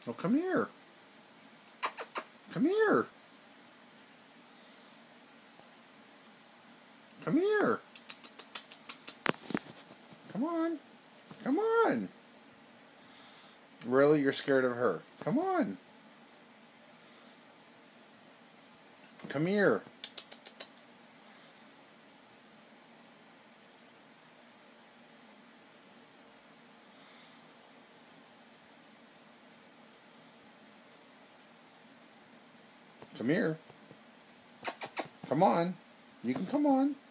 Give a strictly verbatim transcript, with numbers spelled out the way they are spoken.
Oh, come here. Come here. Come here. Come on. Come on. Really? You're scared of her? Come on. Come here. Come here. Come on. You can come on.